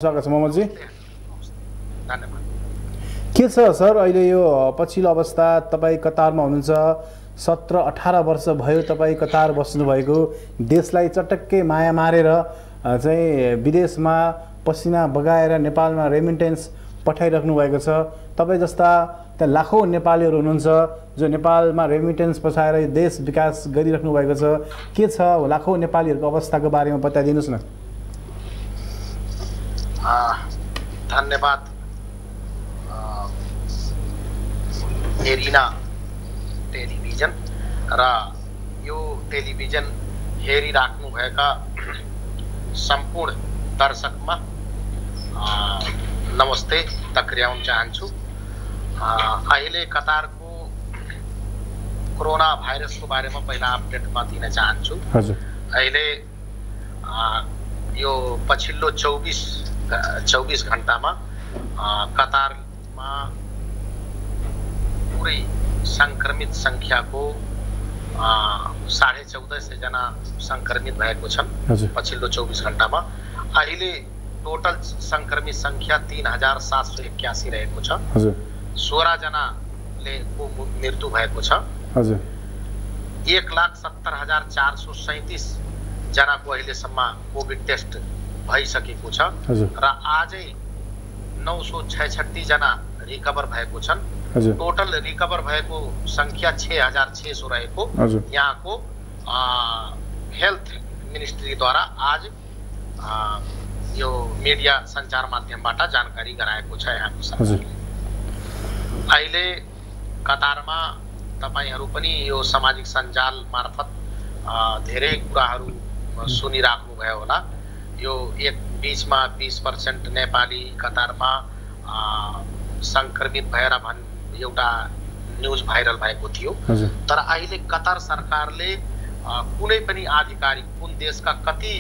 स्वागत छ मोहम्मदजी। धन्यवाद। के छ सर अहिले यो पछिल्लो अवस्था? तपाईँ कतारमा हुनुहुन्छ, 17-18 वर्ष भयो तपाईँ कतार बस्नुभएको। देशलाई चटक्कै माया मारेर चाहिँ विदेशमा पसिना बगाएर नेपालमा रेमिटेन्स पठाइराख्नु भएको छ। तपाईँ जस्ता त्यहाँ लाखौँ नेपालीहरू हुनुहुन्छ जो नेपालमा रेमिटेन्स पठाएर देश विकास गरिराख्नु भएको छ। के छ लाखौँ नेपालीहरूको अवस्थाको बारेमा बताइदिनुहोस् न। धन्यवाद। हेरिना टेलिभिजन र यो टेलिभिजन हेरिराख्नुभएका सम्पूर्ण दर्शकमा नमस्ते टक्र्याउन चाहन्छु। अहिले कतारको कोरोना भाइरसको बारेमा पहिला अपडेटमा दिन चाहन्छु। हजुर, अहिले यो पछिल्लो 24 घण्टामा कतारमा पुरै संक्रमित संख्याको 1450 जना संक्रमित भएको छन् पछिल्लो 24 घण्टामा। अहिले टोटल संक्रमित संख्या 3781 रहेको छ। 16 जनाले को मृत्यु भएको छ। 1,70,437 जनाको अहिलेसम्म कोभिड टेस्ट भइसकेको छ र आजै 966 जना रिकभर भएको छन्। टोटल रिकभर भएको संख्या 6600 रहेको यहाँको हेल्थ मिनिस्ट्रीद्वारा आज यो मिडिया सञ्चार माध्यमबाट जानकारी गराएको छ यहाँको सरकारले। अहिले कतारमा तपाईहरु पनि यो सामाजिक सञ्जाल मार्फत धेरै कुराहरू सुनिराख्नु भयो होला। यो एक बीचमा 20% नेपाली कतारमा संक्रमित भएर एउटा न्यूज भाइरल भएको थियो। तर अहिले कतार सरकारले कुनै पनि आधिकारिक कुन देशका कति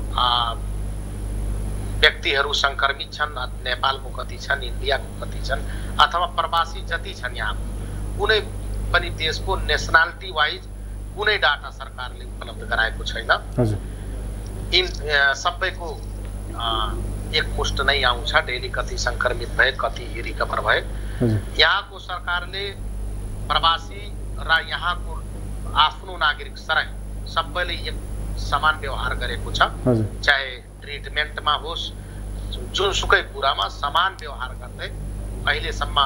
व्यक्तिहरू संक्रमित छन्, नेपालको कति छन्, इन्डियाको कति छन् अथवा प्रवासी जति छन्, यहाँ कुनै पनि देशको नेशनलिटी वाइज कुनै डाटा सरकारले उपलब्ध गराएको छैन। इन सबैको एकमुष्ट नै आउँछ डेली कति संक्रमित भए, कति रिकभर भए। यहाँको सरकारले प्रवासी र यहाँको आफ्नो नागरिक सरै सबैले एक समान व्यवहार गरेको छ। चाहे ट्रिटमेन्टमा होस्, जुनसुकै कुरामा समान व्यवहार गर्दै अहिलेसम्म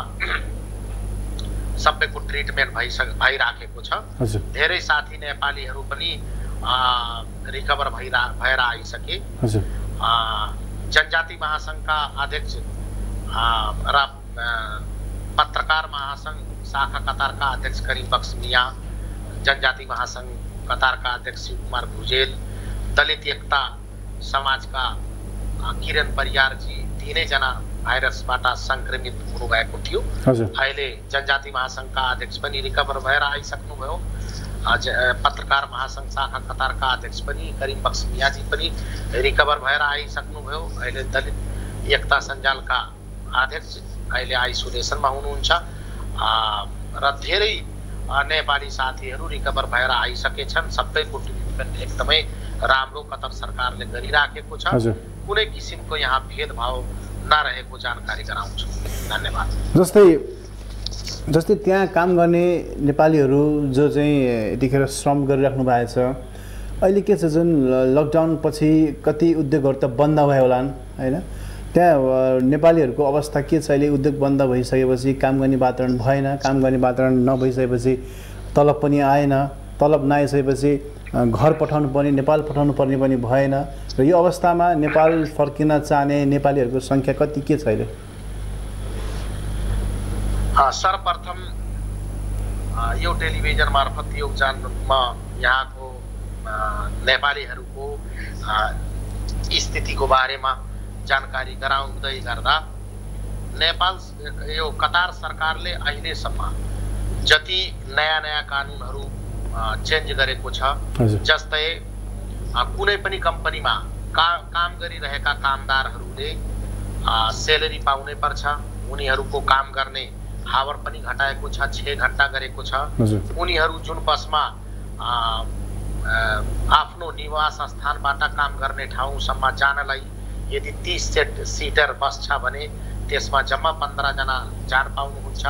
सबैको ट्रिटमेन्ट भइराखेको छ। धेरै साथी नेपालीहरू पनि रिकभर भएर आइसके। जनजाति महासंघका अध्यक्ष र पत्रकार महासंघ शाखा कतारका अध्यक्ष करीम बख्श मिया, जनजाति महासंघ कतारका अध्यक्ष शिव कुमार भुजेल, दलित एकता समाजका किरण परियारजी तीनै जना भाइरसबाट संक्रमित हुनुभएको थियो। अहिले जनजाति महासंघका अध्यक्ष पनि रिकभर भएर आइसक्नुभयो। पत्रकार महासंघ शाखा कतारका अध्यक्ष पनि करीम बख्श मियाजी पनि रिकभर भएर आइसक्नुभयो। अहिले दलित एकता सञ्जालका अध्यक्ष अहिले आइसोलेसनमा हुनुहुन्छ र धेरै नेपाली साथीहरू रिकभर भएर आइसकेछन्। सबैको ट्रिटमेन्ट एकदमै राम्रो कतार सरकारले गरिराखेको छ। कुनै किसिमको यहाँ भेदभाव नरहेको जानकारी गराउँछु। धन्यवाद। जस्तै त्यहाँ काम गर्ने नेपालीहरू जो चाहिँ यतिखेर श्रम गरिराख्नु भएको छ, अहिले के छ जुन लकडाउन पछि कति उद्योगहरू त बन्द भयो होलान् हैन? त्यहाँ नेपालीहरूको अवस्था के छ अहिले? उद्योग बन्द भइसकेपछि काम गर्ने वातावरण भएन, काम गर्ने वातावरण नभइसकेपछि तलब पनि आएन, तलब नआइसकेपछि घर पठाउनु पर्ने, नेपाल पठाउनु पर्ने पनि भएन र यो अवस्थामा नेपाल फर्किन चाहने नेपालीहरूको संख्या कति के छ अहिले? सर्वप्रथम यो टेलिभिजन मार्फत यो म यहाँको नेपालीहरूको स्थितिको बारेमा जानकारी गराउँदै गर्दा नेपाल यो कतार सरकारले अहिलेसम्म जति नयाँ कानुनहरू चेन्ज गरेको छ, जस्तै कुनै पनि कम्पनीमा काम गरिरहेका कामदारहरूले सेलेरी पाउनै पर्छ। उनीहरूको काम गर्ने हावर पनि घटाएको छ, 6 घण्टा गरेको छ। उनीहरू जुन बसमा आफ्नो निवास स्थानबाट काम गर्ने ठाउँसम्म जानलाई यदि 30 सीटर बस छ भने त्यसमा जम्मा 15 जना जान पाउनुहुन्छ।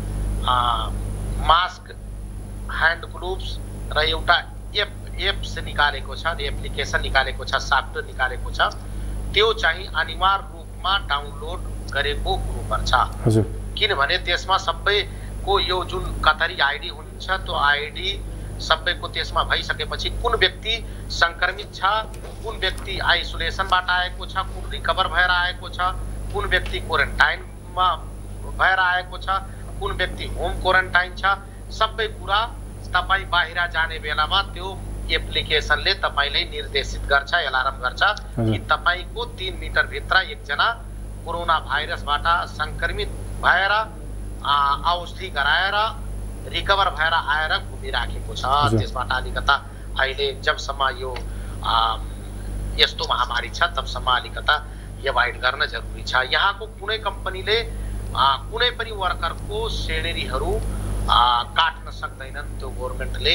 मास्क, ह्यान्ड ग्लोभ्स र एउटा एप्स निकालेको छ, एप्लिकेसन निकालेको छ, सफ्टवेयर निकालेको छ, त्यो चाहिँ अनिवार्य रूपमा डाउनलोड गरेको हुनुपर्छ। हजुर। किनभने त्यसमा सबैको यो जुन कतरी आइडी हुन्छ त्यो आइडी सबैको त्यसमा भइसकेपछि कुन व्यक्ति संक्रमित छ, कुन व्यक्ति आइसोलेसनबाट आएको छ, कुन रिकभर भएर आएको छ, कुन व्यक्ति क्वारेन्टाइनमा भएर आएको छ, कुन व्यक्ति होम क्वारेन्टाइन छ, सबै कुरा तपाईँ बाहिर जाने बेलामा त्यो एप्लिकेसनले तपाईलाई निर्देशित गर्छ, अलार्म गर्छ कि तपाईको 3 मिटर भित्र एकजना कोरोना भाइरसबाट संक्रमित भएर औषधि गराएर रिकभर भएर आएर घुमिराखेको छ। त्यसबाट अलिकता अहिले जबसम्म यो यस्तो महामारी छ तबसम्म अलिकता एभोइड गर्न जरुरी छ। यहाँको कुनै कम्पनीले कुनै पनि वर्करको सेलेरीहरू काट्न सक्दैनन्। त्यो गभर्नमेन्टले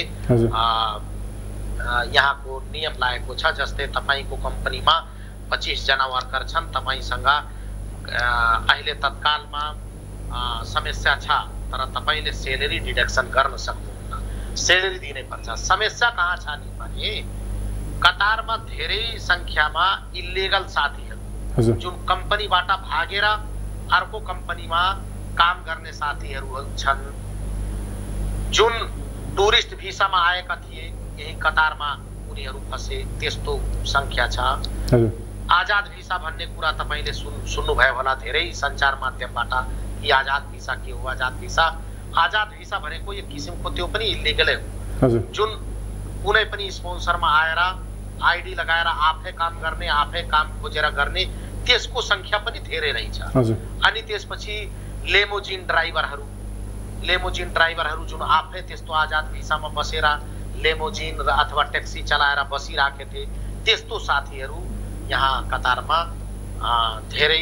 यहाँको नियम लागेको छ। जस्तै तपाईको कम्पनीमा 25 जना वर्कर छन्, तपाईसँग अहिले तत्कालमा समस्या छ तर तपाईले सेलेरी डिडक्सन गर्न सक्नुहुन्न, सेलेरी दिनै पर्छ। समस्या कहाँ छ नि भने कतारमा धेरै संख्यामा इल्लिगल साथीहरू जुन कम्पनीबाट भागेर अर्को कम्पनीमा काम गर्ने साथीहरू छन्, जुन टुरिस्ट भिसामा आएका थिए यही कतारमा उनीहरू फसे, त्यस्तो संख्या छ। आजाद भिसा भन्ने कुरा तपाईले सुन्नुभयो होला धेरै सञ्चार माध्यमबाट कि आजाद भिसा के हो। आजाद भिसा भनेको एक किसिमको त्यो पनि इल्लिगलै हो। जुन कुनै पनि स्पोन्सरमा आएर आइडी लगाएर आफै काम गर्ने, आफै काम खोजेर गर्ने, त्यसको संख्या पनि धेरै रहेछ। अनि त्यसपछि लेमोजिन ड्राइभरहरू जुन आफै त्यस्तो आजाद भिसामा बसेर लेमोजिन अथवा ट्याक्सी चलाएर बसिराखे थिए, त्यस्तो साथीहरू यहाँ कतारमा धेरै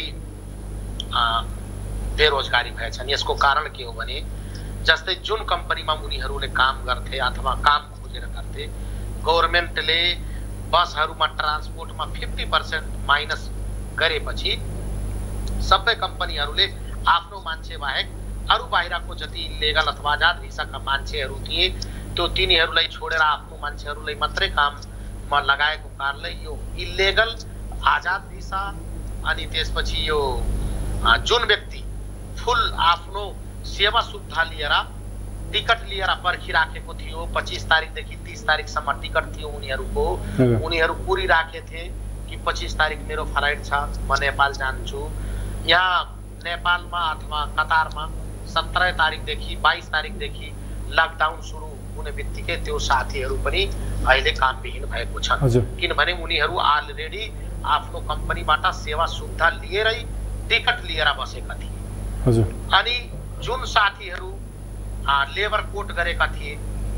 बेरोजगारी भएछन्। यसको कारण के हो भने जस्तै जुन कम्पनीमा उनीहरूले काम गर्थे अथवा काम खोजेर गर्थे, गभर्नमेन्टले बसहरूमा ट्रान्सपोर्टमा 50% माइनस गरेपछि सबै कम्पनीहरूले आफ्नो मान्छे बाहेक अरू बाहिरको जति इल्लिगल अथवा आजाद भिसाका मान्छेहरू थिए त्यो तिनीहरूलाई छोडेर आफ्नो मान्छेहरूलाई मात्रै काममा लगाएको कारणले यो इल्लिगल आजाद भिसा अनि त्यसपछि यो जुन व्यक्ति फुल आफ्नो सेवा सुविधा लिएर टिकट लिएर पर्खिराखेको थियो, 25 तारिकदेखि 30 तारिकसम्म टिकट थियो उनीहरूको, उनीहरू कुरिराखे थिए कि 25 तारिक मेरो फ्लाइट छ, म नेपाल जान्छु। यहाँ नेपालमा अथवा कतारमा 17 तारिकदेखि 22 तारिकदेखि लकडाउन सुरु हुने बित्तिकै त्यो साथीहरू पनि अहिले कामविहीन भएको छन्। किनभने उनीहरू अलरेडी आफ्नो कम्पनीबाट सेवा सुविधा लिएरै टिकट लिएर बसेका थिए। अनि जुन साथीहरू लेबर कोड गरेका थिए,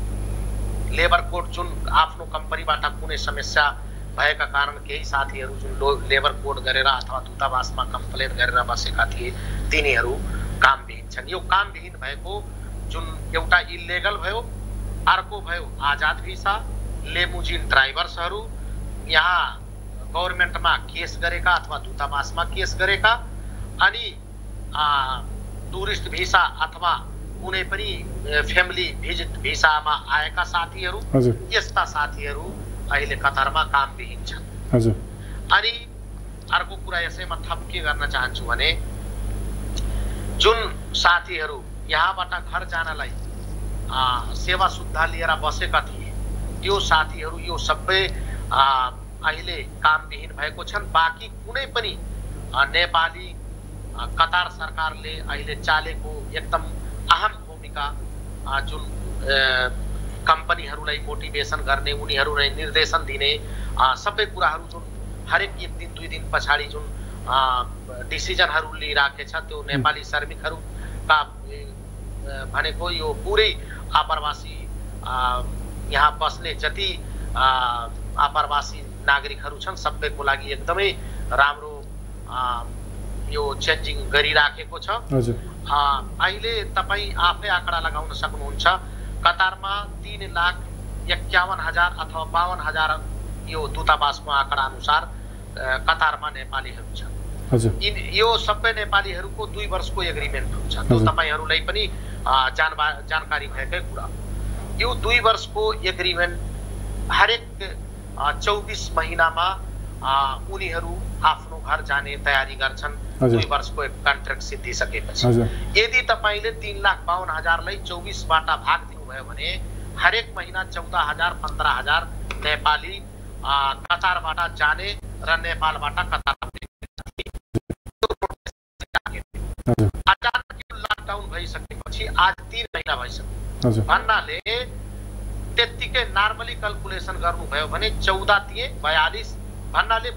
लेबर कोड जुन आफ्नो कम्पनीबाट कुनै समस्या भएका कारण केही साथीहरू जुन लेबर कोड गरेर अथवा दूतावासमा कम्प्लेन गरेर बसेका थिए तिनीहरू कामविहीन छन्। यो कामविहीन भएको जुन एउटा इल्लिगल भयो, अर्को भयो आजाद भिसा, लेमोजिन ड्राइभर्सहरू यहाँ गभर्नमेन्टमा केस गरेका अथवा दूतावासमा केस गरेका, अनि टुरिस्ट भिसा अथवा कुनै पनि फ्यामिली भिजिट भिसामा आएका साथीहरू, यस्ता साथीहरू अहिले कतारमा कामविहीन छन्। अनि अर्को कुरा यसैमा थप के गर्न चाहन्छु भने जुन साथीहरू यहाँबाट घर जानलाई सेवा सुविधा लिएर बसेका थिए त्यो साथीहरू यो सबै अहिले कामविहीन भएको छन्। बाँकी कुनै पनि नेपाली कतार सरकारले अहिले चालेको एकदम अहम भूमिका जुन कम्पनीहरूलाई मोटिभेसन गर्ने, उनीहरूलाई निर्देशन दिने सबै कुराहरू जुन हरेक 1 दिन 2 दिन पछाडि जुन डिसिजनहरू लिइराखेछ त्यो नेपाली श्रमिकहरूका भनेको यो पुरै आप्रवासी यहाँ बस्ने जति आप्रवासी नागरिकहरू छन् सबैको लागि एकदमै राम्रो यो चेन्जिङ गरिराखेको छ। अहिले तपाईँ आफै आँकडा लगाउन सक्नुहुन्छ। कतारमा 3,51,000 अथवा 52,000 यो दूतावासको आँकडा अनुसार कतारमा नेपालीहरू छन्। हजुर यो सबै नेपालीहरूको 2 वर्षको एग्रिमेन्ट हुन्छ। त्यो तपाईहरूलाई पनि जानकारी भएकै कुरा। यो 2 वर्षको एग्रिमेन्ट हरेक 24 महिनामा उनीहरू आफ्नो घर जाने तयारी गर्छन्। 2 वर्षको एक कन्ट्र्याक्ट सिद्धिसकेपछि यदि तपाईले 3,52,000लाई 24 बाट भाग दिनुभयो भने हरेक महिना 14,000 15,000 नेपाली कतारबाट जाने र नेपालबाट कतार अचानक यो लकडाउन भइसकेपछि आज 3 महिना भइसक्यो भन्नाले त्यतिकै नर्मली क्याल्कुलेसन गर्नुभयो भने 14 तिए 42 भन्नाले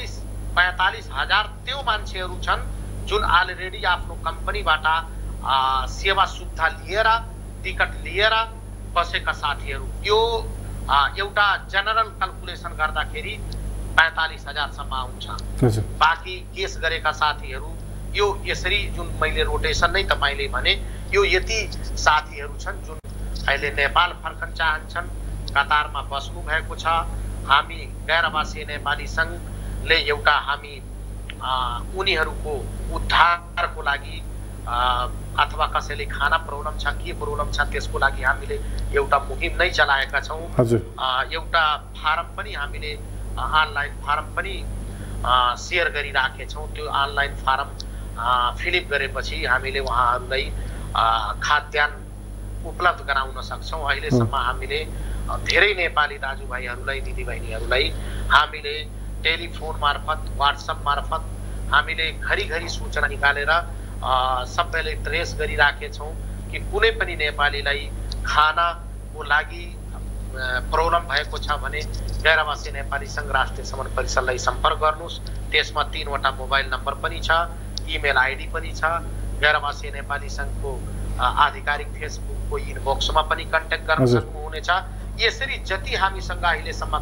45,000 त्यो मान्छेहरू छन् जुन अलरेडी आफ्नो कम्पनीबाट सेवा सुविधा लिएर टिकट लिएर बसेका साथीहरू। यो एउटा जनरल क्याल्कुलेसन गर्दाखेरि 45,000 सम्म आउँछ। बाँकी केस गरेका साथीहरू यो यसरी जुन मैले रोटेसन नै तपाईले भने यो यति साथीहरू छन् जुन अहिले नेपाल फर्कन चाहन्छन्, कतारमा बस्नु भएको छ। हामी गैरवासी नेपाली संघले एउटा हामी उनीहरूको उद्धारको लागि अथवा कसैले खाना प्रब्लम छ के प्रब्लम छ त्यसको लागि हामीले एउटा मुहिम नै चलाएका छौं। एउटा फारम पनि हामीले अनलाइन फारम पनि शेयर गरिराखेका छौं। त्यो अनलाइन फारम फिलअप गरेपछि हामीले उहाँहरूलाई खाद्यान्न उपलब्ध गराउन सक्छौं। अहिलेसम्म हामीले धेरै नेपाली दाजुभाइहरूलाई दिदीबहिनीहरूलाई हामीले टेलिफोन मार्फत व्हाट्सएप मार्फत हामीले घरिघरि सूचना निकालेर सबैले ट्रेस गरिराखेका छौं कि कुनै पनि नेपालीलाई खानाको लागि प्रब्लम भएको छ भने गैरवासी नेपाली संघ राष्ट्रिय समन्वय परिषदलाई सम्पर्क गर्नुस्। त्यसमा 3 वटा मोबाइल नम्बर पनि छ, इमेल आईडी पनि छ। गैरवासी नेपाली संघको आधिकारिक फेसबुकको इनबक्समा पनि कन्ट्याक्ट गर्न सक्नुहुनेछ। यसरी जति हामीसँग अहिलेसम्म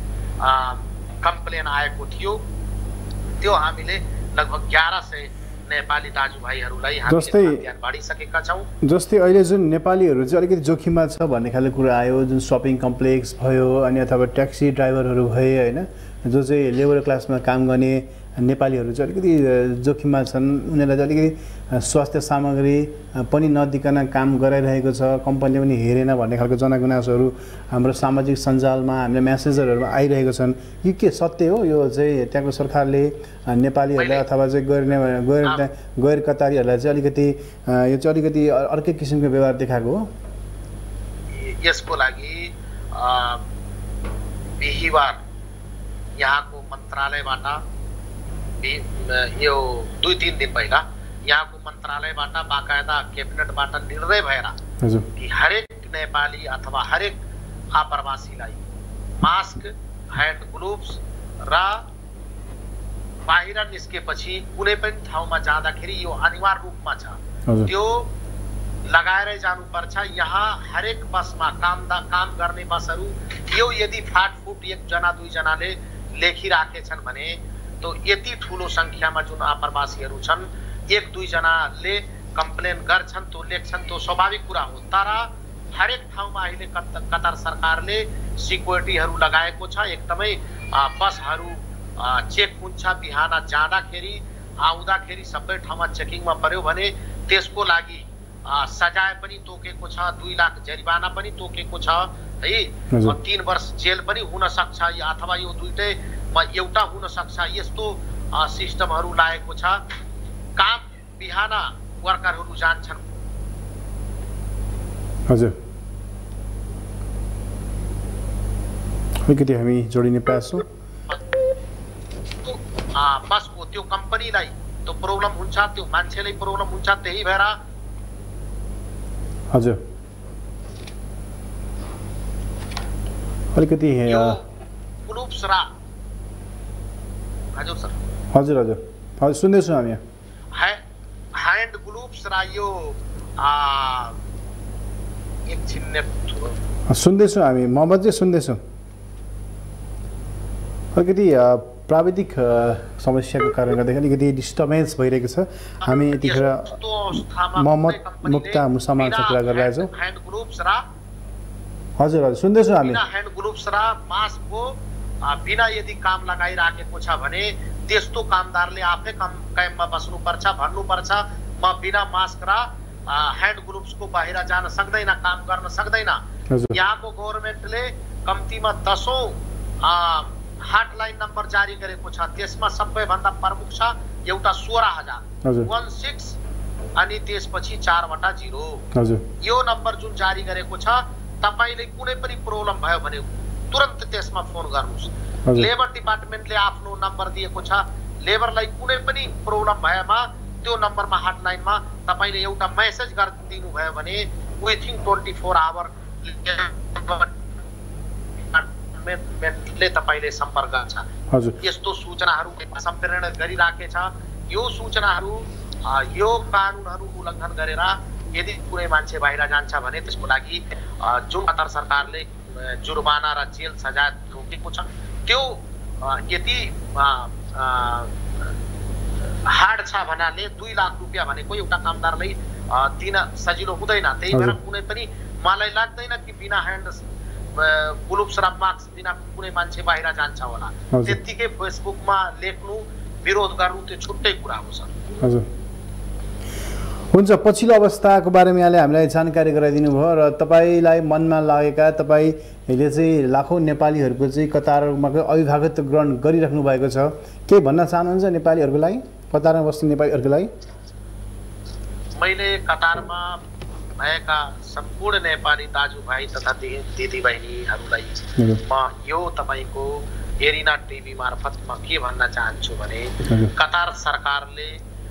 कम्प्लेन आएको थियो त्यो हामीले लगभग 1100 नेपाली दाजुभाइहरूलाई हामीले ध्यान बाँडिसकेका छौं। जस्तै अहिले जुन नेपालीहरू चाहिँ अलिकति जोखिममा छ भन्ने खाले कुरा आयो, जुन शपिङ कम्प्लेक्स भयो अनि अथवा ट्याक्सी ड्राइभरहरू भए हैन, जो चाहिँ लेबर क्लासमा काम गर्ने नेपालीहरू चाहिँ अलिकति जोखिममा छन्। उनीहरूलाई चाहिँ अलिकति स्वास्थ्य सामग्री पनि नदिकन काम गराइरहेको छ, कम्पनीले पनि हेरेन भन्ने खालको जनगुनासोहरू हाम्रो सामाजिक सञ्जालमा हामीले मेसेजहरूमा आइरहेको छन्। यो के सत्य हो? यो चाहिँ त्यहाँको सरकारले नेपालीहरूलाई अथवा चाहिँ गैर कतारीहरूलाई चाहिँ अलिकति यो चाहिँ अलिकति अर्कै किसिमको व्यवहार देखाएको हो? यसको लागि बिहिबार यहाँको मन्त्रालयबाट यो 2-3 दिन पहिला यहाँको मन्त्रालयबाट बाकायदा क्याबिनेटबाट निर्णय भएर कि हरेक नेपाली अथवा हरेक आप्रवासीलाई मास्क, ह्यान्ड ग्लोभ्स र बाहिर निस्केपछि कुनै पनि ठाउँमा जाँदाखेरि यो अनिवार्य रूपमा छ, त्यो लगाएरै जानुपर्छ। यहाँ हरेक बसमा काम गर्ने बसहरू यो यदि फाटफुट 1 जना 2 जनाले लेखिराखेछन् भने तो यति ठूलो संख्यामा जुन आप्रवासीहरू छन् 1-2 जनाले कम्प्लेन गर्छन्, तो लेख्छन्, तो स्वाभाविक कुरा हो। तर हरेक ठाउँमा अहिले कतार सरकारले सिक्युरिटीहरू लगाएको छ। एकदमै बसहरू चेक हुन्छ, बिहान जाँदाखेरि आउँदाखेरि सबै ठाउँमा चेकिङमा पर्यो भने त्यसको लागि सजाय पनि तोकेको छ, 2 लाख जरिवाना पनि तोकेको छ है, 3 वर्ष जेल पनि हुन सक्छ अथवा यो दुईटैमा एउटा हुन सक्छ। यस्तो सिस्टमहरू लागेको छ। काम बिहान वर्करहरू जान्छन्। हजुर, अलिकति हामी जोडिने प्रयास छौँ। बसको त्यो कम्पनीलाई त्यो प्रब्लम हुन्छ, त्यो मान्छेलाई प्रब्लम हुन्छ। त्यही भएर हजुर अलिकति ग्लोभ्स र हजुर सर हजुर हजुर हजुर सुन्दैछौँ हामी। ह्यान्ड ग्लोभ्स र यो एकछिन सुन्दैछौँ हामी, मोहम्मद जी सुन्दैछौँ। अलिकति प्राविधिक समस्याको कारणले गर्दाखेरि अलिकति डिस्टर्बेन्स भइरहेको छ। हामी यतिखेर मोहम्मद मुक्ता मुसलमानसँग कुरा गरिरहेका छौँ। ह्यान्ड ग्लोभ्स र हजुर हजुर सुन्दैछौँ हामी। ह्यान्ड ग्लोभ्स र मास्कको बिना यदि काम लगाइराखेको छ भने त्यस्तो कामदारले आफै काममा बस्नुपर्छ, भन्नुपर्छ म बिना मास्क र ह्यान्ड ग्लोभ्सको बाहिर जान सक्दैन, काम गर्न सक्दैन। यहाँको गभर्नमेन्टले कम्तीमा 10औं हटलाइन नम्बर जारी गरेको छ, त्यसमा सबैभन्दा प्रमुख छ एउटा 16,000 अनि त्यसपछि 4वटा 0। यो नम्बर जुन जारी गरेको छ, तपाईले कुनै पनि प्रब्लम भयो भने तुरन्त त्यसमा फोन गर्नुस्। लेबर डिपार्टमेन्टले आफ्नो नम्बर दिएको छ, लेबरलाई कुनै पनि प्रब्लम भएमा त्यो नम्बरमा हटलाइनमा तपाईले एउटा मेसेज गरिदिनु भयो भने विथिन 24 आवर डिपार्टमेन्टले तपाईले सम्पर्क गर्छ। यस्तो सूचनाहरू सम्प्रेषण गरिराखेछ। यो सूचनाहरू यो कानुनहरू उल्लङ्घन गरेर यदि कुनै मान्छे बाहिर जान्छ भने त्यसको लागि जुन कतार सरकारले जुर्माना र जेल सजाय तोकेको छ त्यो यदि हार्ड छ भन्नाले 2 लाख रुपैयाँ भनेको एउटा कामदारलाई दिन सजिलो हुँदैन। त्यही भएर कुनै पनि मलाई लाग्दैन कि बिना ह्यान्ड ग्लोभ्स र मास्क बिना कुनै मान्छे बाहिर जान्छ होला। त्यतिकै फेसबुकमा लेख्नु, विरोध गर्नु त्यो छुट्टै कुरा हो सर। हजुर, हुन्छ। पछिल्लो अवस्थाको बारेमा यहाँले हामीलाई जानकारी गराइदिनु भयो र तपाईलाई मनमा लागेका, तपाईले चाहिँ लाखौं नेपालीहरूको चाहिँ कतारमा अभिभावकत्व ग्रहण गरिराख्नु भएको छ, के भन्न चाहनुहुन्छ नेपालीहरूको लागि, कतारमा बस्ने नेपालीहरूको लागि? मैले कतारमा भएका सम्पूर्ण नेपाली दाजुभाइ तथा दिदीबहिनीहरूलाई म यो तपाईको एरिना टिभी मार्फत म के भन्न चाहन्छु भने कतार सरकारले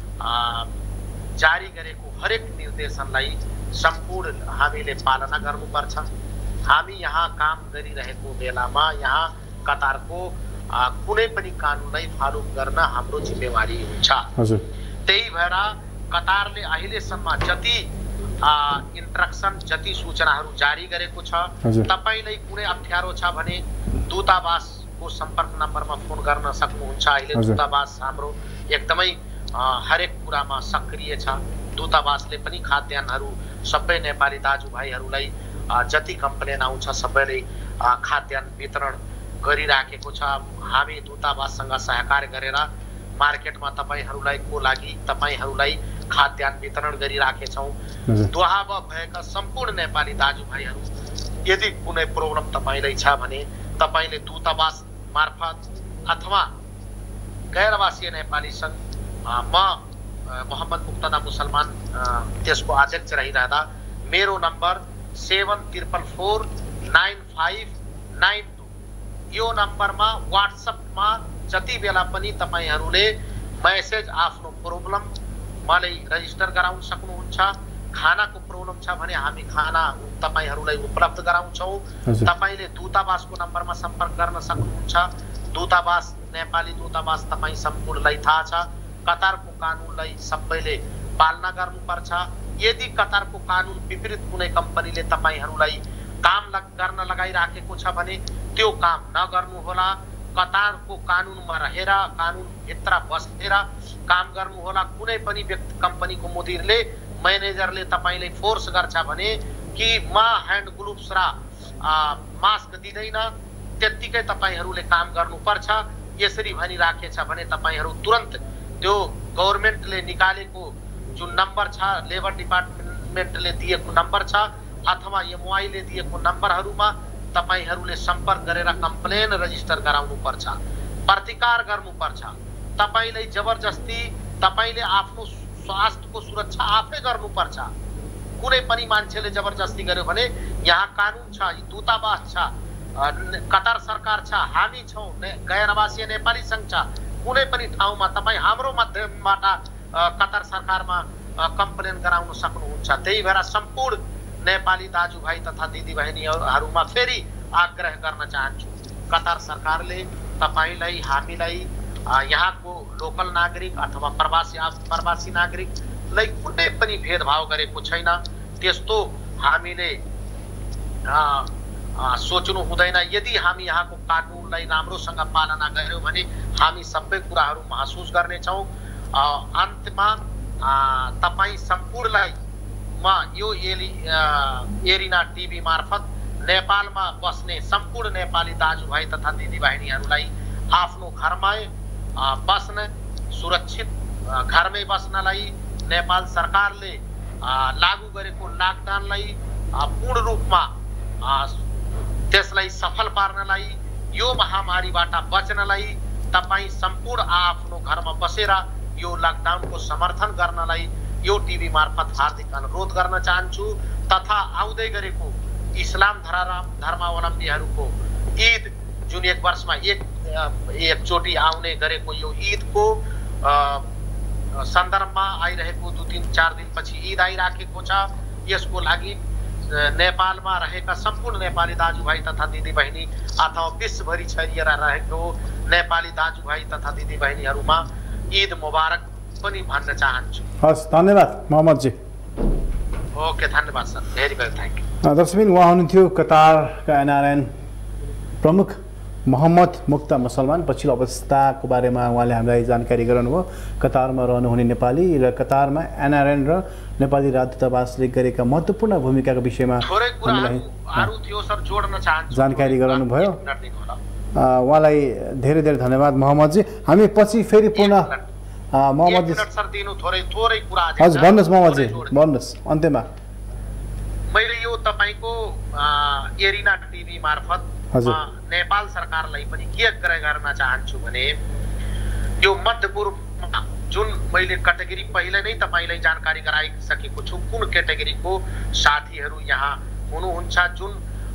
जारी गरेको हरेक निर्देशनलाई सम्पूर्ण हामीले पालना गर्नुपर्छ। हामी यहाँ काम गरिरहेको बेलामा यहाँ कतारको कुनै पनि कानुनलाई फलो गर्न हाम्रो जिम्मेवारी हुन्छ। त्यही भएर कतारले अहिलेसम्म जति इन्स्ट्रक्सन, जति सूचनाहरू जारी गरेको छ, तपाईलाई कुनै अप्ठ्यारो छ भने दूतावासको सम्पर्क नम्बरमा फोन गर्न सक्नुहुन्छ। अहिले दूतावास हाम्रो एकदमै हरेक कुरामा सक्रिय छ। दूतावासले पनि खाद्यान्नहरू सबै नेपाली दाजुभाइहरूलाई जति कम्प्लेन आउँछ सबैले खाद्यान्न वितरण गरिराखेको छ। हामी दूतावाससँग सहकार्य गरेर मार्केटमा तपाईहरूलाई खाद्यान्न वितरण गरिराखेछौँ। दोहामा भएका सम्पूर्ण नेपाली दाजुभाइहरू यदि कुनै प्रब्लम तपाईलाई छ भने तपाईले दूतावास मार्फत अथवा गैरवासीय नेपाली सङ्घ, म मोहम्मद मुक्तदा मुसलमान त्यसको अध्यक्ष रहिरहँदा मेरो नम्बर 73449592 यो नम्बरमा व्हाट्सएपमा जति बेला पनि तपाईहरूले मेसेज आफ्नो प्रब्लम मलाई रजिस्टर गराउन सक्नुहुन्छ। खानाको प्रब्लम छ भने हामी खाना तपाईहरूलाई उपलब्ध गराउँछौँ। तपाईले दूतावासको नम्बरमा सम्पर्क गर्न सक्नुहुन्छ। दूतावास, नेपाली दूतावास तपाईँ सम्पूर्णलाई थाहा छ, कतारको कानुनलाई सबैले पालना गर्नुपर्छ। यदि कतारको कानुन विपरीत कुनै कम्पनीले तपाईहरूलाई काम गर्न लगाइराखेको छ भने त्यो काम नगर्नुहोला। कतारको कानुनमा रहेर, कानुनभित्र बसेर काम गर्नुहोला। कुनै पनि व्यक्ति, कम्पनीको मुदिरले, म्यानेजरले तपाईलाई फोर्स गर्छ भने कि म ह्यान्ड ग्लोभ्स र मास्क दिँदैन, त्यत्तिकै तपाईहरूले काम गर्नुपर्छ यसरी भनिराखेछ भने तपाईहरू तुरन्त त्यो गभर्नमेन्टले निकालेको जुन नम्बर छ, लेबर डिपार्टमेन्टले दिएको नम्बर छ अथवा एमओआईले दिएको नम्बरहरूमा तपाईहरूले सम्पर्क गरेर कम्प्लेन रजिस्टर गराउनुपर्छ, प्रतिकार गर्नुपर्छ। तपाईलाई जबरजस्ती तपाईले आफ्नो स्वास्थ्यको सुरक्षा आफै गर्नुपर्छ। कुनै पनि मान्छेले जबरजस्ती गर्यो भने यहाँ कानुन छ, दूतावास छ, कतार सरकार छ, हामी छौँ, गैरवासीय नेपाली सङ्घ छ। कुनै पनि ठाउँमा तपाईँ हाम्रो माध्यमबाट कतार सरकारमा कम्प्लेन गराउन सक्नुहुन्छ। त्यही भएर सम्पूर्ण नेपाली दाजुभाइ तथा दिदीबहिनीहरूमा फेरि आग्रह गर्न चाहन्छु, कतार सरकारले तपाईलाई, हामीलाई, यहाँको लोकल नागरिक अथवा प्रवासी नागरिकलाई कुनै पनि भेदभाव गरेको छैन। त्यस्तो हामीले सोच्नु हुँदैन। यदि हामी यहाँको कानुनलाई राम्रोसँग पालना गर्यौँ भने हामी सबै कुराहरू महसुस गर्नेछौँ। अन्त्यमा तपाईँ सम्पूर्णलाई म यो एरिना टिभी मार्फत नेपालमा बस्ने सम्पूर्ण नेपाली दाजुभाइ तथा दिदीबहिनीहरूलाई आफ्नो घरमै बस्न सुरक्षित घरमै बस्नलाई नेपाल सरकारले लागू गरेको लकडाउनलाई पूर्ण रूपमा त्यसलाई सफल पार्नलाई यो महामारीबाट बच्नलाई तपाईं सम्पूर्ण आफ्नो घरमा बसेर यो लकडाउनको समर्थन गर्नलाई यो टिभी मार्फत हार्दिक अनुरोध गर्न चाहन्छु। तथा आउँदै गरेको इस्लाम धर्मावलम्बीहरूको ईद जुन एक वर्षमा एकचोटि आउने गरेको यो ईदको सन्दर्भमा आइरहेको 2-3-4 दिनपछि ईद आइराखेको छ। यसको लागि नेपालमा रहेका सम्पूर्ण नेपाली दाजुभाइ तथा दिदीबहिनी अथवा विश्वभरि छरिएर रहेको नेपाली दाजुभाइ तथा दिदीबहिनीहरूमा ईद मुबारक पनि भन्न चाहन्छु। हस्, धन्यवाद मोहम्मद जी। ओके, धन्यवाद sir, very very thank you. दर्शकबिन, उहाँ हुनुहुन्थ्यो कतारका एनआरएन प्रमुख मोहम्मद मुक्ता मुसलमान। पछिल्लो अवस्थाको बारेमा उहाँले हामीलाई जानकारी गराउनुभयो। कतारमा रहनुहुने नेपाली र कतारमा एनआरएन र नेपाली राजदूतावासले गरेका महत्त्वपूर्ण भूमिकाको विषयमा हामीलाई जानकारी गराउनुभयो। उहाँलाई धेरै धेरै धन्यवाद मोहम्मदजी। हामी पछि फेरि पुनः मोहम्मदजी हजुर भन्नुहोस् मोहम्मदजी, भन्नुहोस् अन्त्यमा। मैले यो तपाईको एरिना टिभी मार्फत नेपाल सरकारलाई पनि के गर्न चाहन्छु भने यो मध्यपूर्वमा जुन मैले क्याटेगोरी पहिले नै तपाईलाई जानकारी गराइसकेको छु कुन क्याटेगोरीको साथीहरू यहाँ हुनुहुन्छ जुन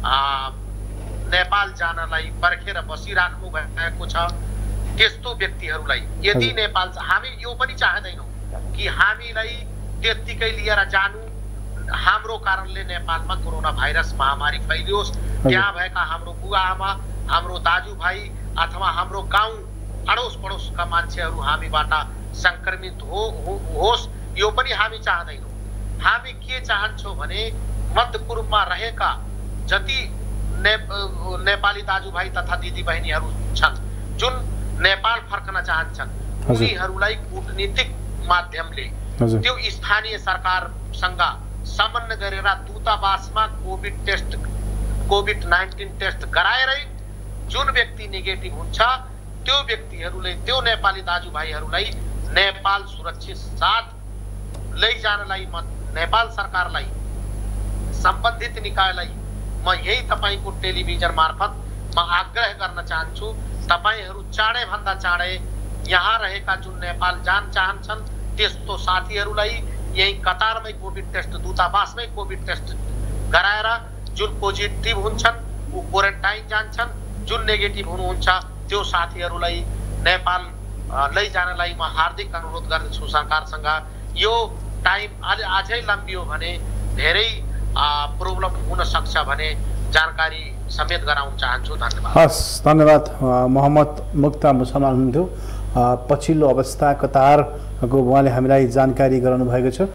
नेपाल जानलाई पर्खेर बसिराख्नु भएको छ त्यस्तो व्यक्तिहरूलाई यदि नेपाल हामी यो पनि चाहदैनौँ कि हामीलाई त्यतिकै लिएर जानु हाम्रो कारणले नेपालमा कोरोना भाइरस महामारी फैलियोस्। त्यहाँ भएका हाम्रो बुवा आमा हाम्रो दाजुभाइ अथवा हाम्रो गाउँ अडोस पडोसका मान्छेहरू हामीबाट संक्रमित होस् यो पनि हामी चाहदैनौँ। हामी के चाहन्छौँ भने मध्यपूर्वमा रहेका जति नेपाली दाजुभाइ तथा दिदीबहिनीहरू छन् जुन नेपाल फर्कन चाहन्छन् उनीहरूलाई कूटनीतिक माध्यमले त्यो स्थानीय सरकारसँग समन्वय गरेर दूतावासमा कोभिड-19 टेस्ट गराएरै जुन व्यक्ति नेगेटिभ हुन्छ त्यो व्यक्तिहरूले त्यो नेपाली दाजुभाइहरूलाई नेपाल सुरक्षित साथ लैजानलाई म नेपाल सरकारलाई सम्बन्धित निकायलाई म यही तपाईको टेलिभिजन मार्फत म आग्रह गर्न चाहन्छु। तपाईहरू चाँडै भन्दा चाँडै यहाँ रहेका जुन नेपाल जान चाहन्छन् त्यस्तो साथीहरूलाई यही कतारमै कोभिड टेस्ट दूतावासमै कोभिड टेस्ट गराएर जुन पोजिटिभ हुन्छन् ऊ क्वारेन्टाइन जान्छन्, जुन नेगेटिभ हुनुहुन्छ त्यो साथीहरूलाई नेपाल लैजानलाई म हार्दिक अनुरोध गर्दछु सरकारसँग। यो टाइम अझै लम्बियो भने धेरै प्रब्लम हुन सक्छ भने जानकारी समेत गराउन चाहन्छु। धन्यवाद। हस्, धन्यवाद। मोहम्मद मुक्ता मुसलमान हुनुहुन्थ्यो। पछिल्लो अवस्था कतारको उहाँले हामीलाई जानकारी गराउनु भएको छ।